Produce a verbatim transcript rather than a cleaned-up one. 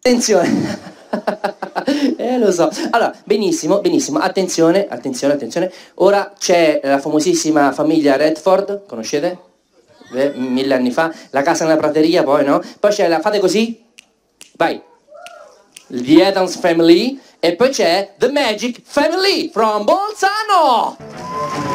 Attenzione. Eh, lo so. Allora, benissimo, benissimo. Attenzione, attenzione, attenzione. Ora c'è la famosissima famiglia Redford, conoscete? Beh, mille anni fa. La casa nella prateria, poi, no? Poi c'è la... Fate così. Vai. The Addams Family. E poi c'è The Magic Family from Bolzano.